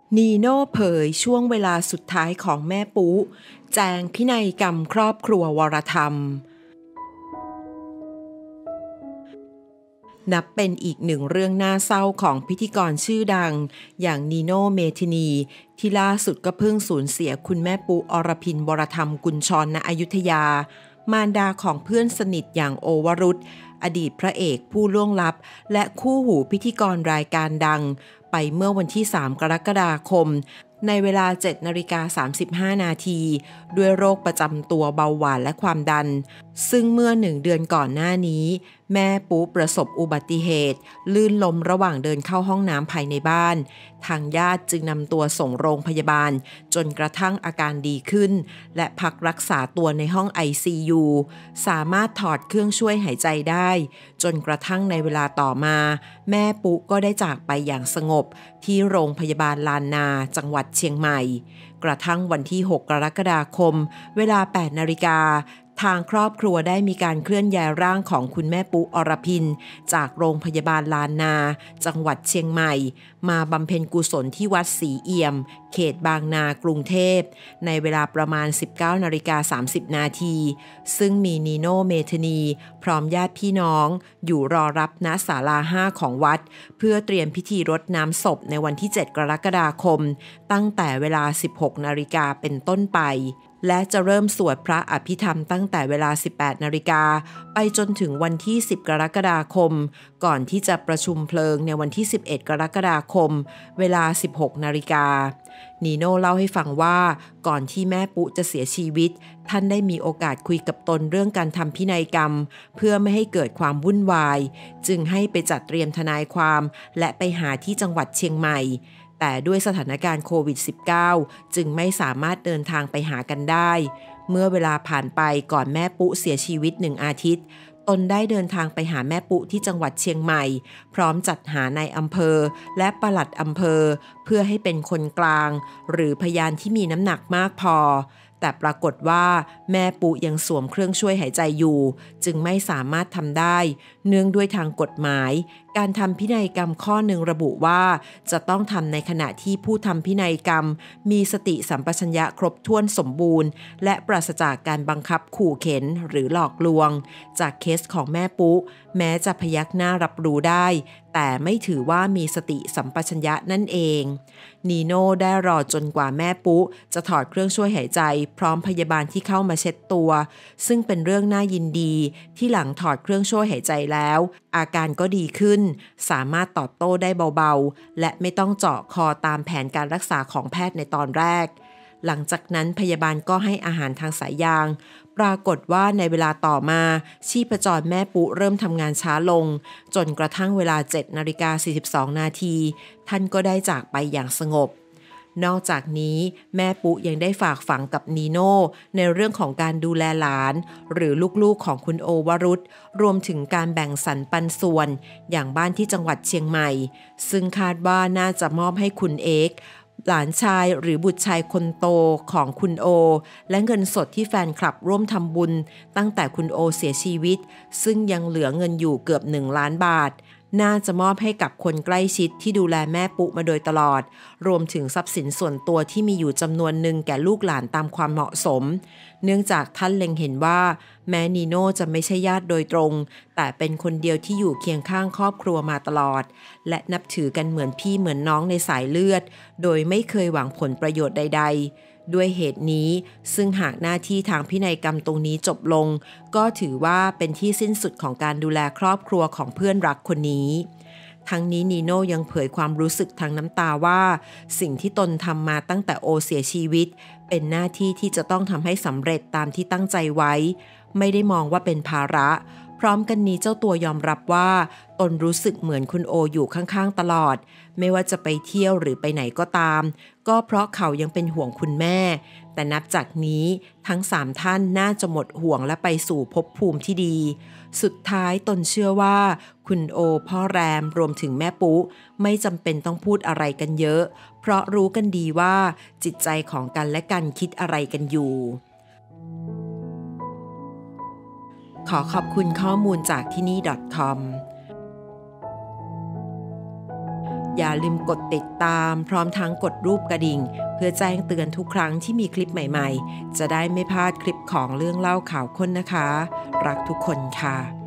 นีโน่เผยช่วงเวลาสุดท้ายของแม่ปุ๊แจงพินัยกรรมครอบครัววรธรรมนับเป็นอีกหนึ่งเรื่องน่าเศร้าของพิธีกรชื่อดังอย่างนีโน่เมธินีที่ล่าสุดก็เพิ่งสูญเสียคุณแม่ปุ๊อรพินวรธรรมกุลชรณอยุธยามารดาของเพื่อนสนิทอย่างโอวรุธอดีตพระเอกผู้ล่วงลับและคู่หูพิธีกรรายการดังไปเมื่อวันที่3 กรกฎาคมในเวลา 7:35 นาทีด้วยโรคประจำตัวเบาหวานและความดันซึ่งเมื่อ1 เดือนก่อนหน้านี้แม่ปุ๊ประสบอุบัติเหตุลื่นล้มระหว่างเดินเข้าห้องน้ำภายในบ้านทางญาติจึงนำตัวส่งโรงพยาบาลจนกระทั่งอาการดีขึ้นและพักรักษาตัวในห้อง ICU สามารถถอดเครื่องช่วยหายใจได้จนกระทั่งในเวลาต่อมาแม่ปุ๊ก็ได้จากไปอย่างสงบที่โรงพยาบาลลานนาจังหวัดเชียงใหม่กระทั่งวันที่6 กรกฎาคมเวลา 8 นาฬิกาทางครอบครัวได้มีการเคลื่อนย้ายร่างของคุณแม่ปุ๊อรพินจากโรงพยาบาลลานนาจังหวัดเชียงใหม่มาบำเพ็ญกุศลที่วัดศรีเอี่ยมเขตบางนากรุงเทพในเวลาประมาณ 19:30 นาทีซึ่งมีนีโน่เมธานีพร้อมญาติพี่น้องอยู่รอรับณศาลา 5 ของวัดเพื่อเตรียมพิธีรดน้ำศพในวันที่ 7 กรกฎาคมตั้งแต่เวลา 16 นาฬิกาเป็นต้นไปและจะเริ่มสวดพระอภิธรรมตั้งแต่เวลา 18 นาฬิกาไปจนถึงวันที่ 10 กรกฎาคมก่อนที่จะประชุมเพลิงในวันที่ 11 กรกฎาคมเวลา 16 นาฬิกานีโน่เล่าให้ฟังว่าก่อนที่แม่ปุ๊จะเสียชีวิตท่านได้มีโอกาสคุยกับตนเรื่องการทำพินัยกรรมเพื่อไม่ให้เกิดความวุ่นวายจึงให้ไปจัดเตรียมทนายความและไปหาที่จังหวัดเชียงใหม่แต่ด้วยสถานการณ์โควิด -19 จึงไม่สามารถเดินทางไปหากันได้เมื่อเวลาผ่านไปก่อนแม่ปุ๊เสียชีวิต1 อาทิตย์ตนได้เดินทางไปหาแม่ปุ๊ที่จังหวัดเชียงใหม่พร้อมจัดหาในอำเภอและปลัดอำเภอเพื่อให้เป็นคนกลางหรือพยานที่มีน้ำหนักมากพอแต่ปรากฏว่าแม่ปุ๊ยังสวมเครื่องช่วยหายใจอยู่จึงไม่สามารถทำได้เนื่องด้วยทางกฎหมายการทำพินัยกรรมข้อหนึ่งระบุว่าจะต้องทำในขณะที่ผู้ทำพินัยกรรมมีสติสัมปชัญญะครบถ้วนสมบูรณ์และปราศจากการบังคับขู่เข็นหรือหลอกลวงจากเคสของแม่ปุ๊แม้จะพยักหน้ารับรู้ได้แต่ไม่ถือว่ามีสติสัมปชัญญะนั่นเองนีโน่ได้รอจนกว่าแม่ปุ๊จะถอดเครื่องช่วยหายใจพร้อมพยาบาลที่เข้ามาเช็ดตัวซึ่งเป็นเรื่องน่ายินดีที่หลังถอดเครื่องช่วยหายใจแล้วอาการก็ดีขึ้นสามารถตอบโต้ได้เบาๆและไม่ต้องเจาะคอตามแผนการรักษาของแพทย์ในตอนแรกหลังจากนั้นพยาบาลก็ให้อาหารทางสายยางปรากฏว่าในเวลาต่อมาชีพจรแม่ปุ๊เริ่มทำงานช้าลงจนกระทั่งเวลา 7:42 นาทีท่านก็ได้จากไปอย่างสงบนอกจากนี้แม่ปุ๊ยังได้ฝากฝังกับนีโน่ในเรื่องของการดูแลหลานหรือลูกๆของคุณโอวรุธรวมถึงการแบ่งสรรปันส่วนอย่างบ้านที่จังหวัดเชียงใหม่ซึ่งคาดว่าน่าจะมอบให้คุณเอกหลานชายหรือบุตรชายคนโตของคุณโอและเงินสดที่แฟนคลับร่วมทำบุญตั้งแต่คุณโอเสียชีวิตซึ่งยังเหลือเงินอยู่เกือบ1 ล้านบาทน่าจะมอบให้กับคนใกล้ชิดที่ดูแลแม่ปุ๊มาโดยตลอดรวมถึงทรัพย์สินส่วนตัวที่มีอยู่จำนวนหนึ่งแก่ลูกหลานตามความเหมาะสมเนื่องจากท่านเล็งเห็นว่าแม้นีโน่จะไม่ใช่ญาติโดยตรงแต่เป็นคนเดียวที่อยู่เคียงข้างครอบครัวมาตลอดและนับถือกันเหมือนพี่เหมือนน้องในสายเลือดโดยไม่เคยหวังผลประโยชน์ใดๆด้วยเหตุนี้ซึ่งหากหน้าที่ทางพินัยกรรมตรงนี้จบลงก็ถือว่าเป็นที่สิ้นสุดของการดูแลครอบครัวของเพื่อนรักคนนี้ทั้งนี้นีโน่ยังเผยความรู้สึกทางน้ำตาว่าสิ่งที่ตนทำมาตั้งแต่โอเสียชีวิตเป็นหน้าที่ที่จะต้องทำให้สำเร็จตามที่ตั้งใจไว้ไม่ได้มองว่าเป็นภาระพร้อมกันนี้เจ้าตัวยอมรับว่าตนรู้สึกเหมือนคุณโออยู่ข้างๆตลอดไม่ว่าจะไปเที่ยวหรือไปไหนก็ตามก็เพราะเขายังเป็นห่วงคุณแม่แต่นับจากนี้ทั้ง3ท่านน่าจะหมดห่วงและไปสู่ภพภูมิที่ดีสุดท้ายตนเชื่อว่าคุณโอพ่อแรมรวมถึงแม่ปุ๊ไม่จำเป็นต้องพูดอะไรกันเยอะเพราะรู้กันดีว่าจิตใจของกันและกันคิดอะไรกันอยู่ขอขอบคุณข้อมูลจากที่นี่ .com อย่าลืมกดติดตามพร้อมทั้งกดรูปกระดิ่งเพื่อแจ้งเตือนทุกครั้งที่มีคลิปใหม่ๆจะได้ไม่พลาดคลิปของเรื่องเล่าข่าวค้นนะคะรักทุกคนค่ะ